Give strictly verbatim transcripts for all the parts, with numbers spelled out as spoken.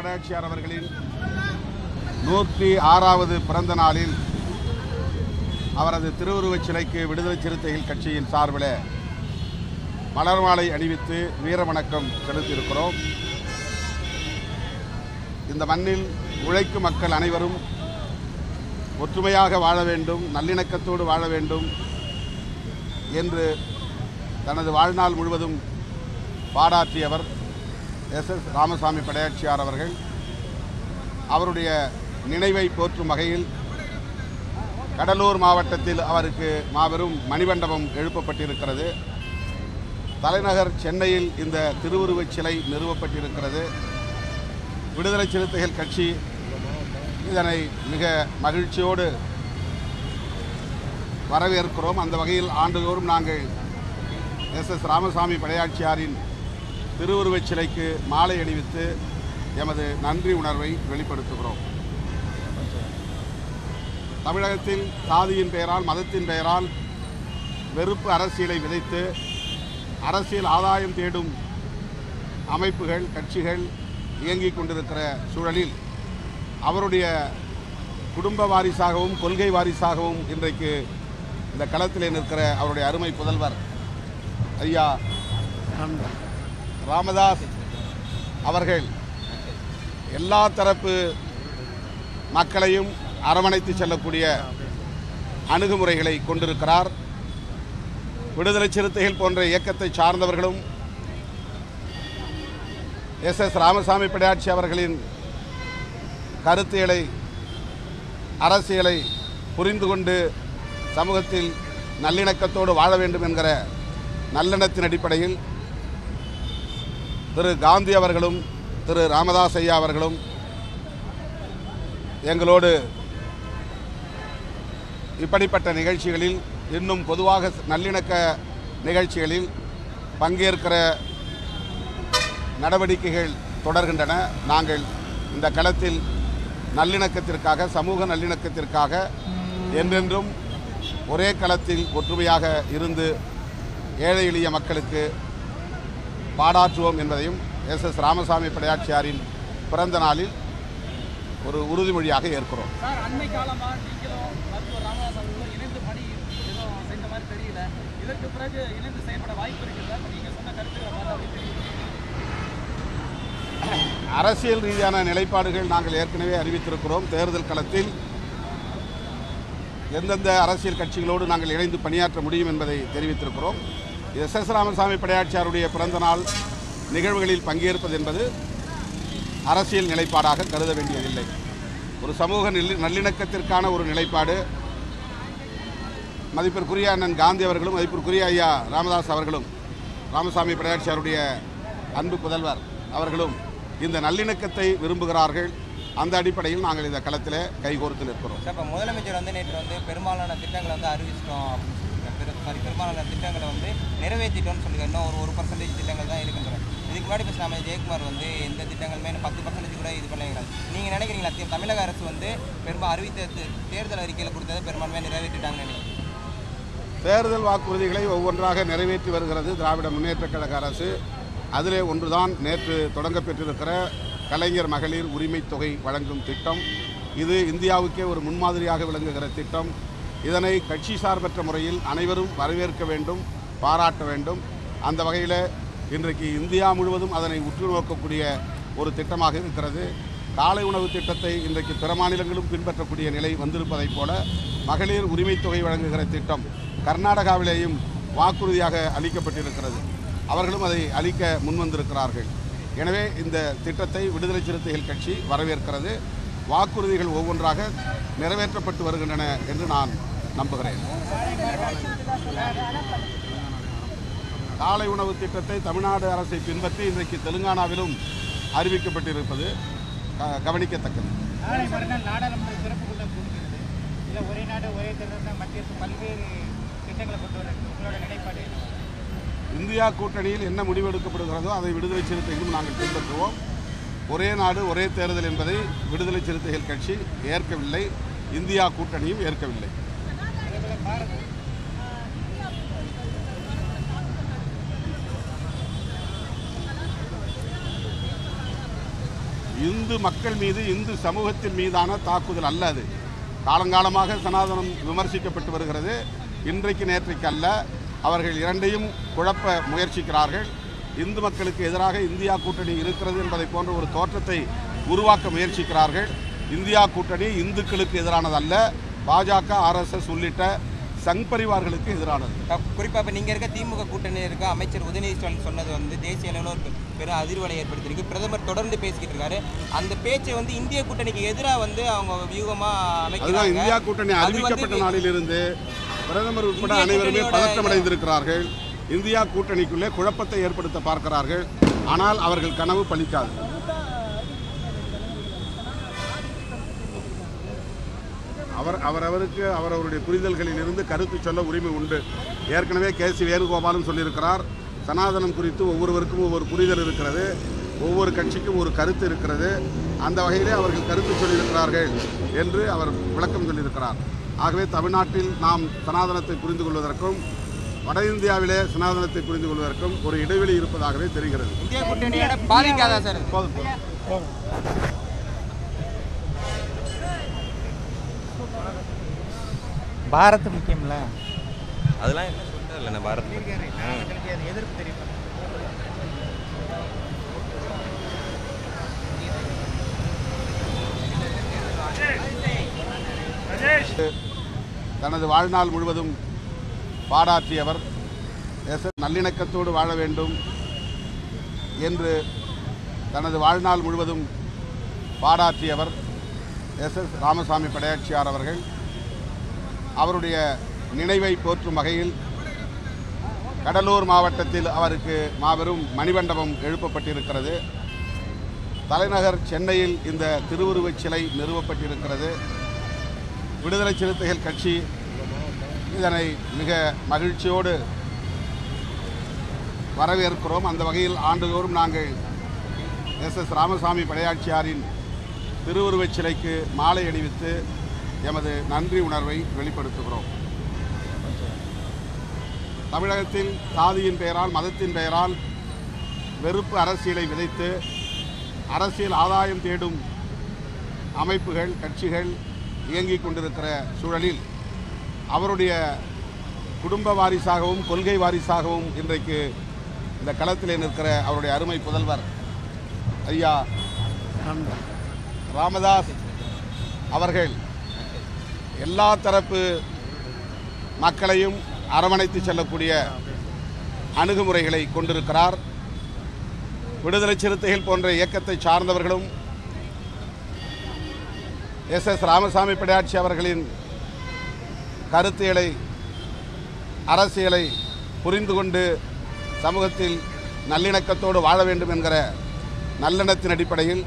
படையாட்சியார் அவர்களின் நூற்றி ஆறாவது பிறந்த நாளில் அவரது திருவுருவச் சிலைக்கு விடுதலை சிறுத்தைகள் கட்சியின் சார்பில் மலர் மாலை அணிவித்து வீர வணக்கம் செலுத்தியிருக்கிறோம். இந்த மண்ணில் உழைக்கும் மக்கள் அனைவரும் ஒற்றுமையாக வாழ வேண்டும், நல்லிணக்கத்தோடு வாழ வேண்டும் என்று தனது வாழ்நாள் முழுவதும் பாடாற்றியவர் எஸ் எஸ் ராமசாமி படையாட்சியார் அவர்கள். அவருடைய நினைவை போற்றும் வகையில் கடலூர் மாவட்டத்தில் அவருக்கு மாபெரும் மணிமண்டபம் எழுப்பப்பட்டிருக்கிறது. தலைநகர் சென்னையில் இந்த திருவுருவச் சிலை நிறுவப்பட்டிருக்கிறது. விடுதலை சிறுத்தைகள் கட்சி இதனை மிக மகிழ்ச்சியோடு வரவேற்கிறோம். அந்த வகையில் ஆண்டுதோறும் நாங்கள் எஸ் எஸ் ராமசாமி படையாட்சியாரின் திருவுருவச் சிலைக்கு மாலை அணிவித்து எமது நன்றி உணர்வை வெளிப்படுத்துகிறோம். தமிழகத்தில் சாதியின் பெயரால், மதத்தின் பெயரால் வெறுப்பு அரசியலை விதைத்து அரசியல் ஆதாயம் தேடும் அமைப்புகள், கட்சிகள் இயங்கிக் கொண்டிருக்கிற சூழலில் அவருடைய குடும்ப வாரிசாகவும் கொள்கை வாரிசாகவும் இன்றைக்கு இந்த களத்திலே நிற்கிற அவருடைய அருமை புதல்வர் ஐயா ராமதாஸ் அவர்கள் எல்லா தரப்பு மக்களையும் அரவணைத்து செல்லக்கூடிய அணுகுமுறைகளை கொண்டிருக்கிறார். விடுதலை சிறுத்தைகள் போன்ற இயக்கத்தை சார்ந்தவர்களும் எஸ் எஸ் ராமசாமி படையாட்சி அவர்களின் கருத்துகளை, அரசியலை புரிந்து கொண்டு சமூகத்தில் நல்லிணக்கத்தோடு வாழ வேண்டும் என்கிற நல்லெண்ணத்தின் அடிப்படையில் திரு காந்தி அவர்களும் திரு ராமதாஸ் ஐயா அவர்களும் எங்களோடு இப்படிப்பட்ட நிகழ்ச்சிகளில், இன்னும் பொதுவாக நல்லிணக்க நிகழ்ச்சிகளில் பங்கேற்கிற நடவடிக்கைகள் தொடர்கின்றன. நாங்கள் இந்த களத்தில் நல்லிணக்கத்திற்காக, சமூக நல்லிணக்கத்திற்காக என்றென்றும் ஒரே களத்தில் ஒற்றுமையாக இருந்து ஏழை எளிய மக்களுக்கு பாடாற்றுவோம் என்பதையும் எஸ் எஸ் ராமசாமி படையாட்சியாரின் பிறந்த நாளில் ஒரு உறுதிமொழியாக ஏற்கிறோம். அண்மை காலமாக நீங்களும் மருத்துவர் ராமதாஸ் அவர்களும் இணைந்து பணி ஏதோ செஞ்ச மாதிரி தெரியல. இதற்கு பிறகு இணைந்து செயல்பட வாய்ப்பு இருக்கிறதா? நீங்கள் சொன்ன கருத்துக்களை பார்த்தா அப்படி தெரியும். அரசியல் ரீதியான நிலைப்பாடுகள் நாங்கள் ஏற்கனவே அறிவித்திருக்கிறோம். தேர்தல் களத்தில் எந்தெந்த அரசியல் கட்சிகளோடு நாங்கள் இணைந்து பணியாற்ற முடியும் என்பதை தெரிவித்திருக்கிறோம். எஸ் எஸ் ராமசாமி படையாட்சியாருடைய பிறந்த நாள் நிகழ்வுகளில் பங்கேற்பது என்பது அரசியல் நிலைப்பாடாக கருத வேண்டியதில்லை. ஒரு சமூக நல்லிணக்கத்திற்கான ஒரு நிலைப்பாடு. மதிப்பிற்குரிய அண்ணன் காந்தி அவர்களும் மதிப்பிற்குரிய ஐயா ராமதாஸ் அவர்களும், ராமசாமி படையாட்சியாருடைய அன்பு புதல்வர் அவர்களும் இந்த நல்லிணக்கத்தை விரும்புகிறார்கள். அந்த அடிப்படையில் நாங்கள் இந்த களத்தில் கைகோர்த்து நிற்கிறோம். இப்போ முதலமைச்சர் வந்து நேற்று வந்து பெரும்பாலான திட்டங்களை வந்து அறிவிச்சிட்டோம், சாரி பெரும்பாலான திட்டங்களை வந்து நிறைவேற்றிட்டோம்னு சொல்லுங்க. இன்னும் ஒரு ஒரு பர்சன்டேஜ் திட்டங்கள் தான் இருக்குங்கிற. இதுக்கு முன்னாடி இப்போ நம்ம ஜெயக்குமார் வந்து எந்த திட்டங்களுமே பத்து பர்சன்டேஜ் கூட இது பண்ணிக்கிறாங்க. நீங்கள் நினைக்கிறீங்களா தமிழக அரசு வந்து பெரும்பாலும் அறிவித்த தேர்தல் அறிக்கையில் கொடுத்ததை பெரும்பான்மையாக நிறைவேற்றிட்டாங்கன்னு நினைக்கிறீங்க? தேர்தல் வாக்குறுதிகளை ஒவ்வொன்றாக நிறைவேற்றி வருகிறது திராவிட முன்னேற்றக் கழக அரசு. அதிலே ஒன்றுதான் நேற்று தொடங்கப்பெற்றிருக்கிற கலைஞர் மகளிர் உரிமை தொகை வழங்கும் திட்டம். இது இந்தியாவுக்கே ஒரு முன்மாதிரியாக விளங்குகிற திட்டம். இதனை கட்சி சார்பற்ற முறையில் அனைவரும் வரவேற்க வேண்டும், பாராட்ட வேண்டும். அந்த வகையில் இன்றைக்கு இந்தியா முழுவதும் அதனை உற்று நோக்கக்கூடிய ஒரு திட்டமாக இருக்கிறது. காலை உணவு திட்டத்தை இன்றைக்கு பிற மாநிலங்களும் பின்பற்றக்கூடிய நிலை வந்திருப்பதைப் போல மகளிர் உரிமை தொகை வழங்குகிற திட்டம் கர்நாடகாவிலேயும் வாக்குறுதியாக அளிக்கப்பட்டிருக்கிறது. அவர்களும் அதை அளிக்க முன்வந்திருக்கிறார்கள். எனவே இந்த திட்டத்தை விடுதலை சிறுத்தைகள் கட்சி வரவேற்கிறது. வாக்குறுதிகள் ஒவ்வொன்றாக நிறைவேற்றப்பட்டு வருகின்றன என்று நான் நம்புகிறேன். காலை உணவு திட்டத்தை தமிழ்நாடு அரசை பின்பற்றி இன்றைக்கு தெலுங்கானாவிலும் அறிவிக்கப்பட்டிருப்பது கவனிக்கத்தக்கது. இந்தியா கூட்டணியில் என்ன முடிவெடுக்கப்படுகிறதோ அதை விடுதலை சிறுத்தைகளும் நாங்கள் பின்பற்றுவோம். ஒரே நாடு ஒரே தேர்தல் என்பதை விடுதலை சிறுத்தைகள் கட்சி ஏற்கவில்லை, இந்தியா கூட்டணியும் ஏற்கவில்லை. இந்து மக்கள் மீது இந்து சமூகத்தின் மீதான தாக்குதல் அல்ல. அது காலங்காலமாக சனாதனம் விமர்சிக்கப்பட்டு வருகிறது. இன்றைக்கு நேற்றைக்கு அல்ல. அவர்கள் இரண்டையும் குழப்ப முயற்சிக்கிறார்கள். இந்து மக்களுக்கு எதிராக இந்தியா கூட்டணி இருக்கிறது என்பதை போன்ற ஒரு தோற்றத்தை உருவாக்க முயற்சிக்கிறார்கள். இந்தியா கூட்டணி இந்துக்களுக்கு எதிரானதல்ல, பாஜக, ஆர்எஸ்எஸ் உள்ளிட்ட சங் பரிவார்களுக்கு எதிரானது. குறிப்பாக இப்போ நீங்கள் இருக்க திமுக கூட்டணியில் இருக்க அமைச்சர் உதயநிதி ஸ்டாலின் சொன்னது வந்து தேசிய அளவில் ஒரு பெரும் அதிர்வலை ஏற்படுத்தியிருக்கு. பிரதமர் தொடர்ந்து பேசிக்கிட்டு இருக்காரு. அந்த பேச்சை வந்து இந்திய கூட்டணிக்கு எதிராக வந்து அவங்க வியூகமாக அமைக்கிறாங்க. இந்தியா கூட்டணி அறிவிக்கப்பட்ட நாளிலிருந்து பிரதமர் உட்பட அனைவருமே பதற்றமடைந்திருக்கிறார்கள். இந்தியா கூட்டணிக்குள்ளே குழப்பத்தை ஏற்படுத்த பார்க்கிறார்கள். ஆனால் அவர்கள் கனவு பலிக்காது. அவர் அவரவருக்கு அவரவருடைய புரிதல்களில் இருந்து கருத்து சொல்ல உரிமை உண்டு. ஏற்கனவே கே சி வேணுகோபாலும் சொல்லியிருக்கிறார், சனாதனம் குறித்து ஒவ்வொருவருக்கும் ஒவ்வொரு புரிதல் இருக்கிறது, ஒவ்வொரு கட்சிக்கும் ஒரு கருத்து இருக்கிறது. அந்த வகையிலே அவர்கள் கருத்து சொல்லியிருக்கிறார்கள் என்று அவர் விளக்கம் சொல்லியிருக்கிறார். ஆகவே தமிழ்நாட்டில் நாம் சனாதனத்தை புரிந்து கொள்வதற்கும் வட இந்தியாவிலே சனாதனத்தை புரிந்து கொள்வதற்கும் ஒரு இடைவெளி இருப்பதாகவே தெரிகிறது. இந்தியா கூட்டணியோட பாதிக்காதா சார்? பாரத் முக்கியம்ல, அதெல்லாம் என்ன சொல்லிட்டு இல்லை பாரத் எதிர்ப்பு தெரியும். தனது வாழ்நாள் முழுவதும் பாடாற்றியவர், நல்லிணக்கத்தோடு வாழ வேண்டும் என்று தனது வாழ்நாள் முழுவதும் பாடாற்றியவர் எஸ் எஸ் ராமசாமி படையாட்சியார் அவர்கள். அவருடைய நினைவை போற்றும் வகையில் கடலூர் மாவட்டத்தில் அவருக்கு மாபெரும் மணிமண்டபம் எழுப்பப்பட்டிருக்கிறது. தலைநகர் சென்னையில் இந்த திருவுருவச் சிலை நிறுவப்பட்டிருக்கிறது. விடுதலை சிறுத்தைகள் கட்சி இதனை மிக மகிழ்ச்சியோடு வரவேற்கிறோம். அந்த வகையில் ஆண்டுதோறும் நாங்கள் எஸ் எஸ் ராமசாமி படையாட்சியாரின் திருவுருவச் சிலைக்கு மாலை அணிவித்து எமது நன்றி உணர்வை வெளிப்படுத்துகிறோம். தமிழகத்தில் சாதியின் பெயரால், மதத்தின் பெயரால் வெறுப்பு அரசியலை விதைத்து அரசியல் ஆதாயம் தேடும் அமைப்புகள், கட்சிகள் இயங்கிக் கொண்டிருக்கிற சூழலில் அவருடைய குடும்ப வாரிசாகவும் கொள்கை வாரிசாகவும் இன்றைக்கு இந்த களத்தில் நிற்கிற அவருடைய அருமை புதல்வர் ஐயா ராமதாஸ் அவர்கள் எல்லா தரப்பு மக்களையும் அரவணைத்து செல்லக்கூடிய அணுகுமுறைகளை கொண்டிருக்கிறார். விடுதலை சிறுத்தைகள் போன்ற இயக்கத்தை சார்ந்தவர்களும் எஸ் எஸ் ராமசாமி படையாட்சி அவர்களின் கருத்தியலை, அரசியலை புரிந்து கொண்டு சமூகத்தில் நல்லிணக்கத்தோடு வாழ வேண்டும் என்கிற நல்லெண்ணத்தின் அடிப்படையில்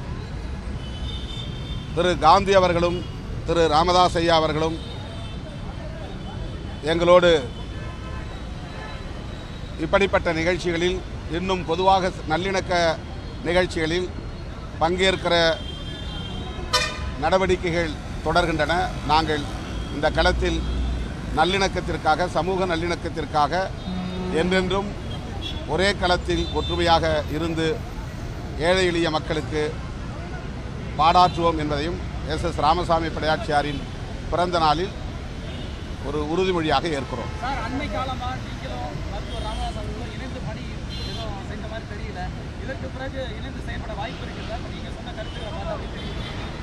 திரு காந்தி அவர்களும் திரு ராமதாஸ் ஐயா அவர்களும் எங்களோடு இப்படிப்பட்ட நிகழ்ச்சிகளில், இன்னும் பொதுவாக நல்லிணக்க நிகழ்ச்சிகளில் பங்கேற்கிற நடவடிக்கைகள் தொடர்கின்றன. நாங்கள் இந்த களத்தில் நல்லிணக்கத்திற்காக, சமூக நல்லிணக்கத்திற்காக என்றென்றும் ஒரே களத்தில் ஒற்றுமையாக இருந்து ஏழை எளிய மக்களுக்கு பாடாற்றுவோம் என்பதையும் எஸ் எஸ் ராமசாமி படையாட்சியாரின் பிறந்த நாளில் ஒரு உறுதிமொழியாக ஏற்கிறோம். சார், அண்மை காலமாக நீங்களும் மருத்துவர் ராமதாஸ் அவர்களும் இணைந்து பணி எதுவும் செஞ்ச மாதிரி தெரியல. இதற்கு பிறகு இணைந்து செயல்பட வாய்ப்பு இருக்குல்ல? நீங்கள் சொன்ன கருத்துக்களை பார்த்தா அப்படி தெரியும்.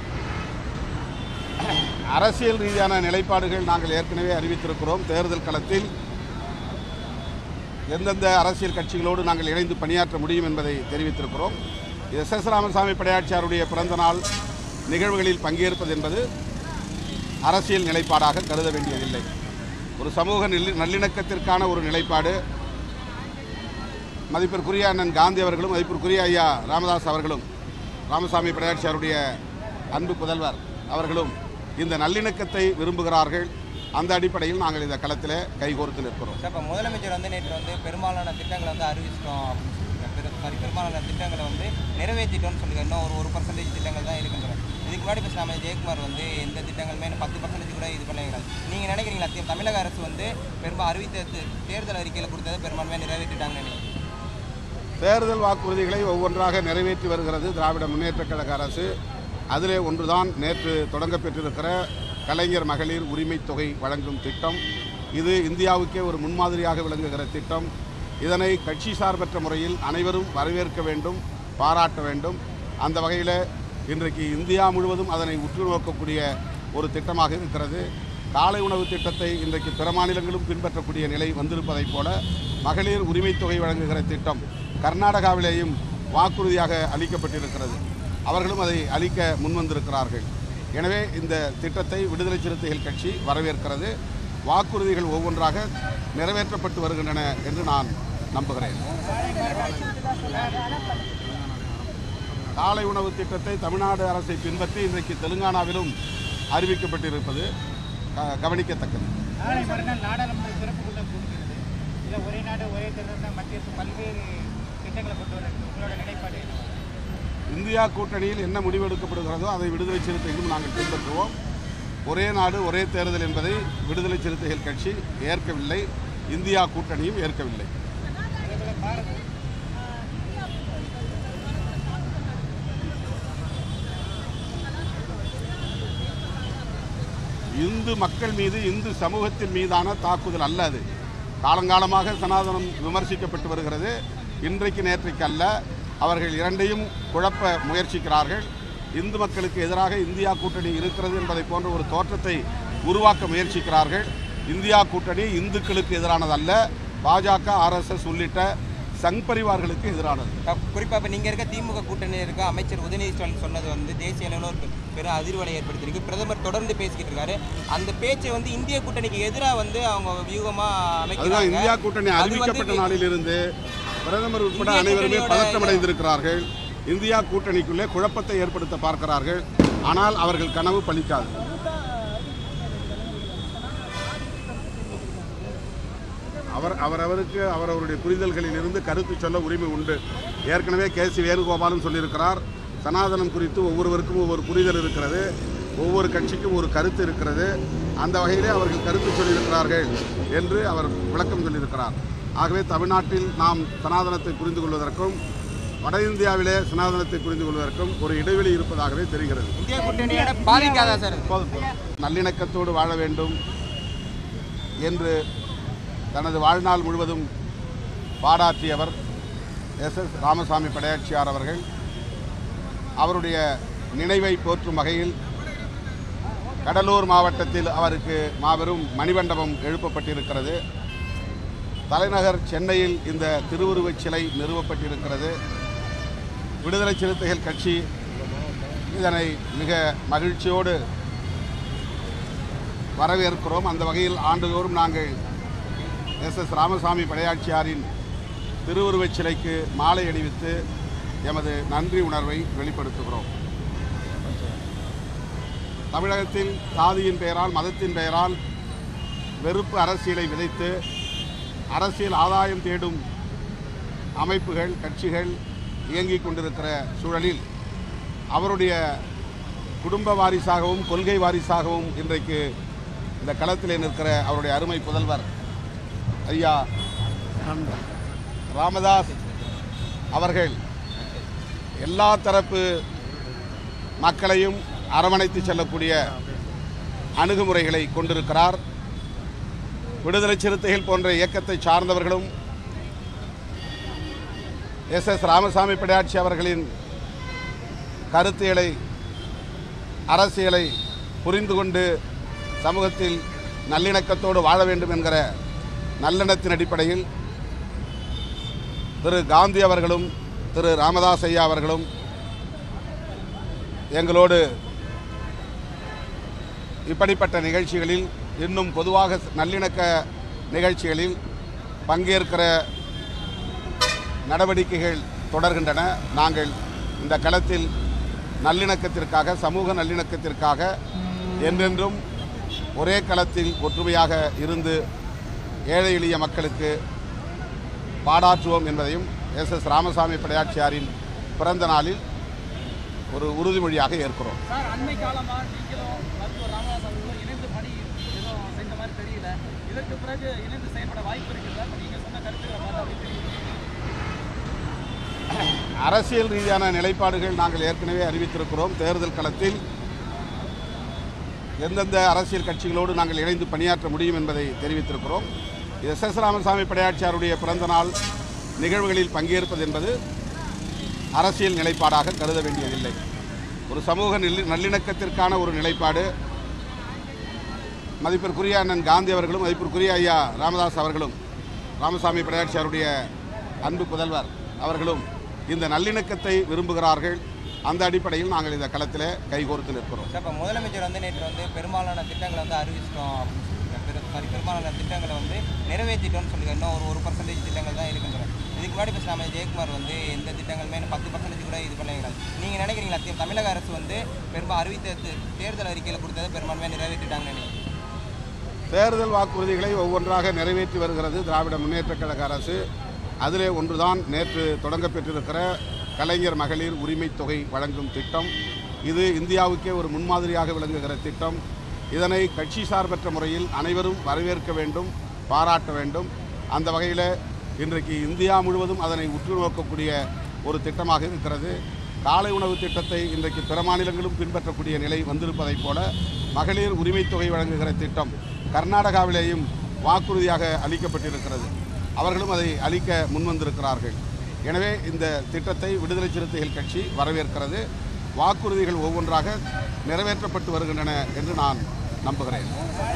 அரசியல் ரீதியான நிலைப்பாடுகள் நாங்கள் ஏற்கனவே அறிவித்திருக்கிறோம். தேர்தல் களத்தில் எந்தெந்த அரசியல் கட்சிகளோடு நாங்கள் இணைந்து பணியாற்ற முடியும் என்பதை தெரிவித்திருக்கிறோம். எஸ் எஸ் ராமசாமி படையாட்சியாருடைய பிறந்த நாள் நிகழ்வுகளில் பங்கேற்பது என்பது அரசியல் நிலைப்பாடாக கருத வேண்டியதில்லை. ஒரு சமூக நல்லிணக்கத்திற்கான ஒரு நிலைப்பாடு. மதிப்பிற்குரிய அண்ணன் காந்தி அவர்களும் மதிப்பிற்குரிய ஐயா ராமதாஸ் அவர்களும், ராமசாமி படையாட்சியாருடைய அன்பு புதல்வர் அவர்களும் இந்த நல்லிணக்கத்தை விரும்புகிறார்கள். அந்த அடிப்படையில் நாங்கள் இந்த களத்தில் கைகோர்த்து நிற்கிறோம். இப்போ முதலமைச்சர் வந்து நேற்று வந்து பெரும்பாலான திட்டங்களை வந்து அறிவிச்சிட்டோம் அப்படின்னு சாரி பெரும்பாலான திட்டங்களை வந்து நிறைவேற்றிட்டோம்னு சொல்லுங்கள். இன்னும் ஒரு ஒரு பர்சன்டேஜ் திட்டங்கள் தான் இருக்குங்கிறோம். இதுக்கு முன்னாடி பேச நம்ம ஜெயக்குமார் வந்து எந்த திட்டங்களுமே பத்து பர்சன்டேஜ் கூட இது பண்ணிக்கிறாங்க. நீங்கள் நினைக்கிறீங்களா தமிழக அரசு வந்து பெரும்பாலும் அறிவித்த தேர்தல் அறிக்கையில் கொடுத்ததை பெரும்பான்மையாக நிறைவேற்றிட்டாங்கன்னு நினைக்கிறீங்க? தேர்தல் வாக்குறுதிகளை ஒவ்வொன்றாக நிறைவேற்றி வருகிறது திராவிட முன்னேற்றக் கழக அரசு. அதிலே ஒன்றுதான் நேற்று தொடங்கப்பெற்றிருக்கிற கலைஞர் மகளிர் உரிமை தொகை வழங்கும் திட்டம். இது இந்தியாவுக்கே ஒரு முன்மாதிரியாக விளங்குகிற திட்டம். இதனை கட்சி சார்பற்ற முறையில் அனைவரும் வரவேற்க வேண்டும், பாராட்ட வேண்டும். அந்த வகையில் இன்றைக்கு இந்தியா முழுவதும் அதனை உற்று நோக்கக்கூடிய ஒரு திட்டமாக இருக்கிறது. காலை உணவு திட்டத்தை இன்றைக்கு பிற மாநிலங்களும் பின்பற்றக்கூடிய நிலை வந்திருப்பதைப் போல மகளிர் உரிமை தொகை வழங்குகிற திட்டம் கர்நாடகாவிலேயும் வாக்குறுதியாக அளிக்கப்பட்டிருக்கிறது. அவர்களும் அதை அளிக்க முன்வந்திருக்கிறார்கள். எனவே இந்த திட்டத்தை விடுதலை சிறுத்தைகள் கட்சி வரவேற்கிறது. வாக்குறுதிகள் ஒவ்வொன்றாக நிறைவேற்றப்பட்டு வருகின்றன என்று நான் நம்புகிறேன். காலை உணவு திட்டத்தை தமிழ்நாடு அரசை பின்பற்றி இன்றைக்கு தெலுங்கானாவிலும் அறிவிக்கப்பட்டிருப்பது கவனிக்கத்தக்கது. நாளை மறுநாள் நாடாளுமன்ற சிறப்பு கூட்டம் கூடுகிறது. இல்லை ஒரே நாடு ஒரே தேர்தல் மத்திய அரசு பல்வேறு திட்டங்களை கொண்டு வர உங்களோட நிலைப்பாடு? இந்தியா கூட்டணியில் என்ன முடிவெடுக்கப்படுகிறதோ அதை விடுதலை சிறுத்தைகளும் நாங்கள் பின்பற்றுவோம். ஒரே நாடு ஒரே தேர்தல் என்பதை விடுதலை சிறுத்தைகள் கட்சி ஏற்கவில்லை, இந்தியா கூட்டணியும் ஏற்கவில்லை. இந்து மக்கள் மீது, இந்து சமூகத்தின் மீதான தாக்குதல் அல்ல. அது காலங்காலமாக சனாதனம் விமர்சிக்கப்பட்டு வருகிறது. இன்றைக்கு நேற்றைக்கு அல்ல. அவர்கள் இரண்டையும் குழப்ப முயற்சிக்கிறார்கள். இந்து மக்களுக்கு எதிராக இந்தியா கூட்டணி இருக்கிறது என்பதை போன்ற ஒரு தோற்றத்தை உருவாக்க முயற்சிக்கிறார்கள். இந்தியா கூட்டணி இந்துக்களுக்கு எதிரானதல்ல, பாஜக, ஆர்எஸ்எஸ் உள்ளிட்ட சங் பரிவார்களுக்கு எதிரானது. குறிப்பாக இப்போ நீங்கள் இருக்க திமுக கூட்டணியில் இருக்க அமைச்சர் உதயநிதி ஸ்டாலின் சொன்னது வந்து தேசிய அளவில் ஒரு பெரும் அதிர்வலை ஏற்படுத்தியிருக்கு. பிரதமர் தொடர்ந்து பேசிக்கிட்டு இருக்காரு. அந்த பேச்சை வந்து இந்திய கூட்டணிக்கு எதிராக வந்து அவங்க வியூகமாக அமைக்கிறாங்க. இந்தியா கூட்டணி அறிவிக்கப்பட்ட நாளிலிருந்து பிரதமர் உட்பட அனைவருமே பதற்றமடைந்திருக்கிறார்கள். இந்தியா கூட்டணிக்குள்ளே குழப்பத்தை ஏற்படுத்த பார்க்கிறார்கள். ஆனால் அவர்கள் கனவு பலிக்காது. அவர் அவரவருக்கு அவரவருடைய புரிதல்களில் இருந்து கருத்து சொல்ல உரிமை உண்டு. ஏற்கனவே கே சி வேணுகோபாலும் சொல்லியிருக்கிறார், சனாதனம் குறித்து ஒவ்வொருவருக்கும் ஒவ்வொரு புரிதல் இருக்கிறது, ஒவ்வொரு கட்சிக்கும் ஒரு கருத்து இருக்கிறது. அந்த வகையிலே அவர்கள் கருத்து சொல்லியிருக்கிறார்கள் என்று அவர் விளக்கம் சொல்லியிருக்கிறார். ஆகவே தமிழ்நாட்டில் நாம் சனாதனத்தை புரிந்து கொள்வதற்கும் வட இந்தியாவிலே சனாதனத்தை புரிந்து கொள்வதற்கும் ஒரு இடைவெளி இருப்பதாகவே தெரிகிறது. இந்திய கூட்டணியோட பாதிக்காதா சார்? நல்லிணக்கத்தோடு வாழ வேண்டும் என்று தனது வாழ்நாள் முழுவதும் பாடாற்றியவர் எஸ் எஸ் ராமசாமி படையாட்சியார் அவர்கள். அவருடைய நினைவை போற்றும் வகையில் கடலூர் மாவட்டத்தில் அவருக்கு மாபெரும் மணிமண்டபம் எழுப்பப்பட்டிருக்கிறது. தலைநகர் சென்னையில் இந்த திருவுருவச் சிலை நிறுவப்பட்டிருக்கிறது. விடுதலை சிறுத்தைகள் கட்சி இதனை மிக மகிழ்ச்சியோடு வரவேற்கிறோம். அந்த வகையில் ஆண்டுதோறும் நாங்கள் எஸ் எஸ் ராமசாமி படையாட்சியாரின் திருவுருவச் சிலைக்கு மாலை அணிவித்து எமது நன்றி உணர்வை வெளிப்படுத்துகிறோம். தமிழகத்தில் சாதியின் பெயரால், மதத்தின் பெயரால் வெறுப்பு அரசியலை விதைத்து அரசியல் ஆதாயம் தேடும் அமைப்புகள், கட்சிகள் இயங்கிக் கொண்டிருக்கிற சூழலில் அவருடைய குடும்ப வாரிசாகவும் கொள்கை வாரிசாகவும் இன்றைக்கு இந்த களத்தில் நிற்கிற அவருடைய அருமை புதல்வர் ஐயா ராமதாஸ் அவர்கள் எல்லா தரப்பு மக்களையும் அரவணைத்து செல்லக்கூடிய அணுகுமுறைகளை கொண்டிருக்கிறார். விடுதலை சிறுத்தைகள் போன்ற இயக்கத்தை சார்ந்தவர்களும் எஸ் எஸ் ராமசாமி படையாட்சி அவர்களின் கருத்தியலை, அரசியலை புரிந்து கொண்டு சமூகத்தில் நல்லிணக்கத்தோடு வாழ வேண்டும் என்கிற நல்லெண்ணத்தின் அடிப்படையில் திரு காந்தி அவர்களும் திரு ராமதாஸ் ஐயா அவர்களும் எங்களோடு இப்படிப்பட்ட நிகழ்ச்சிகளில், இன்னும் பொதுவாக நல்லிணக்க நிகழ்ச்சிகளில் பங்கேற்கிற நடவடிக்கைகள் தொடர்கின்றன. நாங்கள் இந்த களத்தில் நல்லிணக்கத்திற்காக, சமூக நல்லிணக்கத்திற்காக என்றென்றும் ஒரே களத்தில் ஒற்றுமையாக இருந்து ஏழை எளிய மக்களுக்கு பாடாற்றுவோம் என்பதையும் எஸ் எஸ் ராமசாமி படையாட்சியாரின் பிறந்த நாளில் ஒரு உறுதிமொழியாக ஏற்கிறோம். சார், அண்மை காலமாக நீங்களும் மருத்துவர் ராமதாஸ் அவர்களும் இணைந்து பணி எதுவும் செஞ்ச மாதிரி தெரியல. இதற்கு பிறகு இணைந்து செயல்பட வாய்ப்பு இருக்குதா? நீங்கள் சொன்ன கருத்துக்களை பார்த்தா அப்படி தெரியுது. அரசியல் ரீதியான நிலைப்பாடுகள் நாங்கள் ஏற்கனவே அறிவித்திருக்கிறோம். தேர்தல் களத்தில் எந்தெந்த அரசியல் கட்சிகளோடு நாங்கள் இணைந்து பணியாற்ற முடியும் என்பதை தெரிவித்திருக்கிறோம். எஸ் எஸ் ராமசாமி படையாட்சியாருடைய பிறந்த நாள் நிகழ்வுகளில் பங்கேற்பது என்பது அரசியல் நிலைப்பாடாக கருத வேண்டியதில்லை. ஒரு சமூக நல்லிணக்கத்திற்கான ஒரு நிலைப்பாடு. மதிப்பிற்குரிய அண்ணன் காந்தி அவர்களும் மதிப்பிற்குரிய ஐயா ராமதாஸ் அவர்களும் ராமசாமி படையாட்சியாருடைய அன்பு புதல்வர் அவர்களும் இந்த நல்லிணக்கத்தை விரும்புகிறார்கள். அந்த அடிப்படையில் நாங்கள் இந்த களத்தில் கைகோர்த்து நிற்கிறோம். இப்போ முதலமைச்சர் வந்து நேற்று வந்து பெரும்பாலான திட்டங்களை வந்து அறிவிச்சிட்டோம் அப்படின்னு சொல்லியிருக்காரு. சாரி பெரும்பாலான திட்டங்களை வந்து நிறைவேற்றிட்டோம்னு சொல்லியிருக்காரு. இன்னும் ஒரு ஒரு பர்சன்டேஜ் திட்டங்கள் தான் இருக்குங்கிறார். இதுக்கு முன்னாடி இப்போ நம்ம ஜெயக்குமார் வந்து எந்த திட்டங்களுமே பத்து பர்சன்டேஜ் கூட இது பண்ணிக்கிறாங்க. நீங்கள் நினைக்கிறீங்களா தமிழக அரசு வந்து பெரும்பாலும் அறிவித்த தேர்தல் அறிக்கையில் கொடுத்ததை பெரும்பான்மையாக நிறைவேற்றிட்டாங்கன்னு நினைக்கிறீங்க? தேர்தல் வாக்குறுதிகளை ஒவ்வொன்றாக நிறைவேற்றி வருகிறது திராவிட முன்னேற்றக் கழக அரசு. அதிலே ஒன்றுதான் நேற்று தொடங்கப்பெற்றிருக்கிற கலைஞர் மகளிர் உரிமை தொகை வழங்கும் திட்டம். இது இந்தியாவுக்கே ஒரு முன்மாதிரியாக விளங்குகிற திட்டம். இதனை கட்சி சார்பற்ற முறையில் அனைவரும் வரவேற்க வேண்டும், பாராட்ட வேண்டும். அந்த வகையில் இன்றைக்கு இந்தியா முழுவதும் அதனை உற்று நோக்கக்கூடிய ஒரு திட்டமாக இருக்கிறது. காலை உணவு திட்டத்தை இன்றைக்கு பிற மாநிலங்களும் பின்பற்றக்கூடிய நிலை வந்திருப்பதைப் போல மகளிர் உரிமை தொகை வழங்குகிற திட்டம் கர்நாடகாவிலேயும் வாக்குறுதியாக அளிக்கப்பட்டிருக்கிறது. அவர்களும் அதை அளிக்க முன்வந்திருக்கிறார்கள். எனவே இந்த திட்டத்தை விடுதலை சிறுத்தைகள் கட்சி வரவேற்கிறது. வாக்குறுதிகள் ஒவ்வொன்றாக நிறைவேற்றப்பட்டு வருகின்றன என்று நான் நம்புகிறேன்.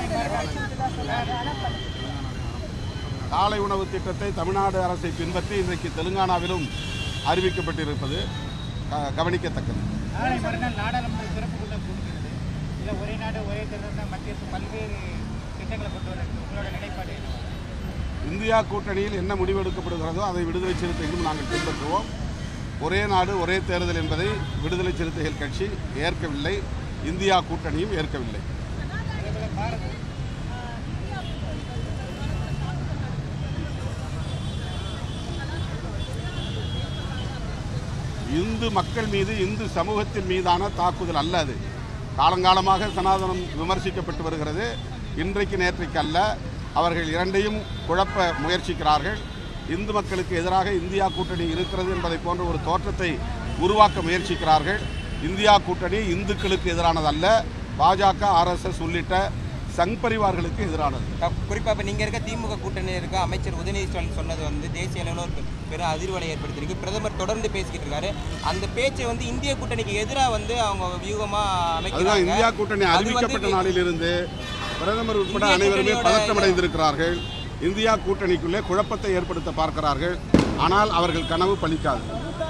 காலை உணவு திட்டத்தை தமிழ்நாடு அரசை பின்பற்றி இன்றைக்கு தெலுங்கானாவிலும் அறிவிக்கப்பட்டிருப்பது கவனிக்கத்தக்கது. நாளை மறுநாள் நாடாளுமன்ற சிறப்பு கூட்டம் கூடுகிறது. இல்லை ஒரே நாடு ஒரே தேர்தல் தான் மத்திய அரசு பல்வேறு திட்டங்களை கொண்டு வர உங்களோட நிலைப்பாடு? இந்தியா கூட்டணியில் என்ன முடிவெடுக்கப்படுகிறதோ அதை விடுதலை சிறுத்தைகளும் நாங்கள் பின்பற்றுவோம். ஒரே நாடு ஒரே தேர்தல் என்பதை விடுதலை சிறுத்தைகள் கட்சி ஏற்கவில்லை, இந்தியா கூட்டணியும் ஏற்கவில்லை. இந்து மக்கள் மீது, இந்து சமூகத்தின் மீதான தாக்குதல் அல்ல. அது காலங்காலமாக சனாதனம் விமர்சிக்கப்பட்டு வருகிறது. இன்றைக்கு நேற்றைக்கு அல்ல. அவர்கள் இரண்டையும் குழப்ப முயற்சிக்கிறார்கள். இந்து மக்களுக்கு எதிராக இந்தியா கூட்டணி இருக்கிறது என்பதை போன்ற ஒரு தோற்றத்தை உருவாக்க முயற்சிக்கிறார்கள். இந்தியா கூட்டணி இந்துக்களுக்கு எதிரானதல்ல, பாஜக, ஆர்எஸ்எஸ் உள்ளிட்ட சங் பரிவார்களுக்கு எதிரானது. குறிப்பாக இப்போ நீங்கள் இருக்க திமுக கூட்டணி இருக்க அமைச்சர் உதயநிதி ஸ்டாலின் சொன்னது வந்து தேசிய அளவில் ஒரு பெரும் அதிர்வலை ஏற்படுத்தியிருக்கு. பிரதமர் தொடர்ந்து பேசிக்கிட்டு இருக்காரு. அந்த பேச்சை வந்து இந்திய கூட்டணிக்கு எதிராக வந்து அவங்க வியூகமாக அமைக்கிறாங்க. இந்தியா கூட்டணி அறிவிக்கப்பட்ட நாளிலிருந்து பிரதமர் உட்பட அனைவருமே பதற்றமடைந்திருக்கிறார்கள். இந்தியா கூட்டணிக்குள்ளே குழப்பத்தை ஏற்படுத்த பார்க்கிறார்கள். ஆனால் அவர்கள் கனவு பலிக்காது.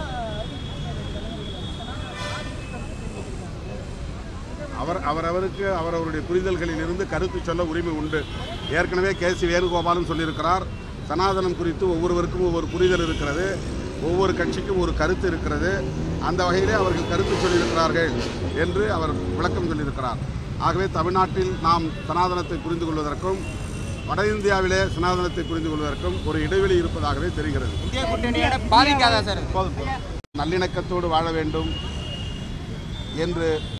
அவர் அவரவருக்கு அவரவருடைய புரிதல்களில் இருந்து கருத்து சொல்ல உரிமை உண்டு. ஏற்கனவே கே சி வேணுகோபாலும் சொல்லியிருக்கிறார், சனாதனம் குறித்து ஒவ்வொருவருக்கும் ஒவ்வொரு புரிதல் இருக்கிறது, ஒவ்வொரு கட்சிக்கும் ஒரு கருத்து இருக்கிறது. அந்த வகையிலே அவர்கள் கருத்து சொல்லியிருக்கிறார்கள் என்று அவர் விளக்கம் சொல்லியிருக்கிறார். ஆகவே தமிழ்நாட்டில் நாம் சனாதனத்தை புரிந்து கொள்வதற்கும் வட இந்தியாவிலே சனாதனத்தை புரிந்து கொள்வதற்கும் ஒரு இடைவெளி இருப்பதாகவே தெரிகிறது. இந்தியா கூட்டணியோட பாதிக்காதா சார்? நல்லிணக்கத்தோடு வாழ வேண்டும் என்று